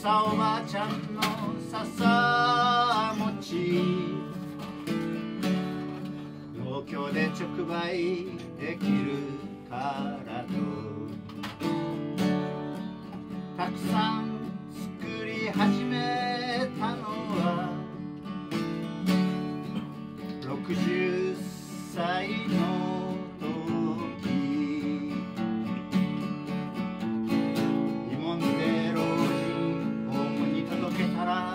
さおばあちゃんの笹餅東京で直売できるからとたくさん作り始めたのは60歳の時慰問で老人ホームに届けたら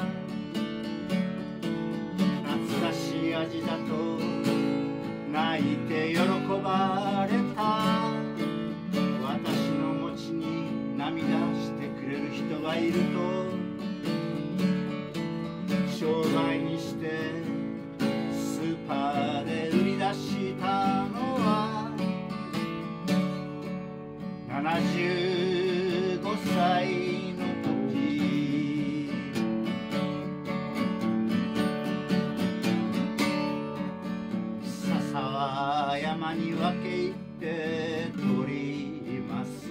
懐かしい味だと泣いて喜ばれた私の餅に涙してくれる人がいると商売にしてスーパーで売り出したのは75歳の時笹は山に分け入って取ります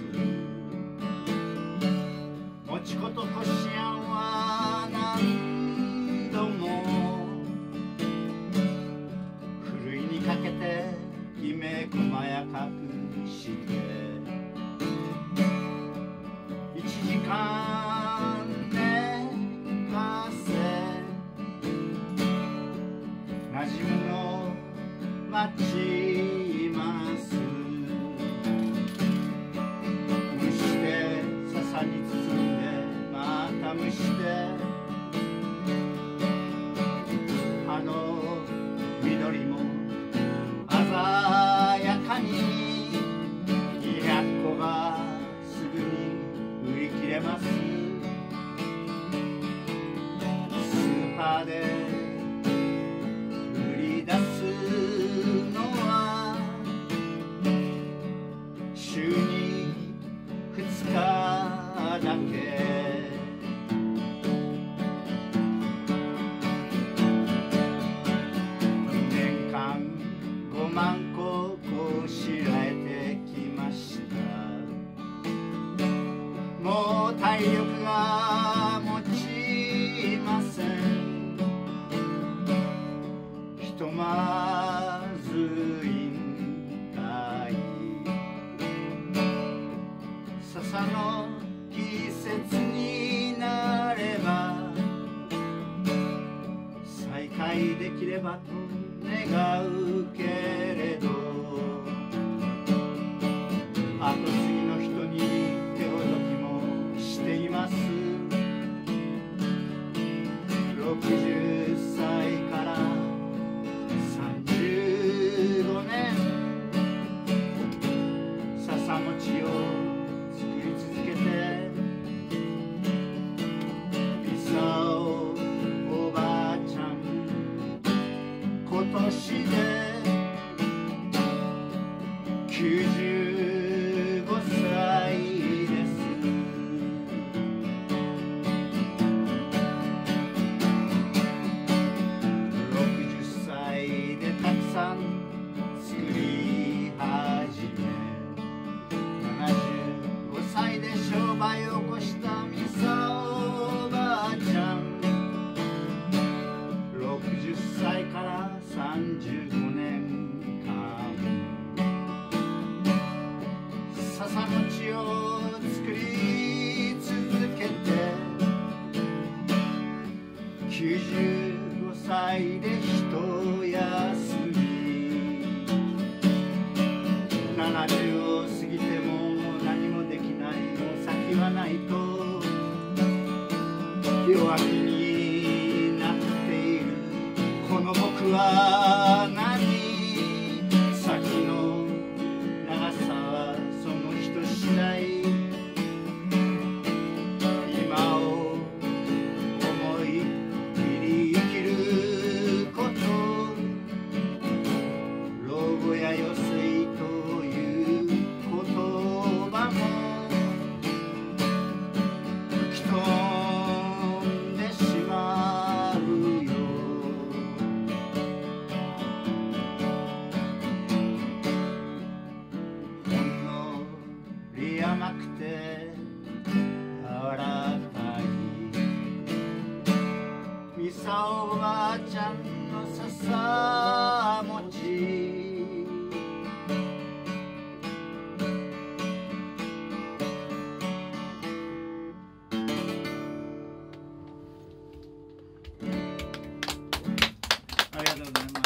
もちことこしあんは何度もふるいにかけてきめ細やかくして1時間寝かせなじむの待ちます蒸して笹に包んでまた蒸して葉の緑も鮮やかに200個がすぐに売り切れますスーパーで売り出すのは週に2日だけ年間5万個こしらえてきましたもう体力が持ちませんひとまず引退笹の季節になれば再会できればと願うけれど後継ぎの人に手ほどきもしています60歳から35年笹餅を作り続けて功おばあちゃん今年で95歳です60歳でたくさん作り始め75歳で商売を起こしたみさおばあちゃん60歳から35年間笹餅を作り続けて95歳で一休み70を過ぎても何もできないもう先はないと弱気になっているこの僕は何先の長さはその人次第今を思い切り生きること老後や余生という言葉も吹き飛んでしまうよみさおばあちゃんの笹餅ありがとうございます。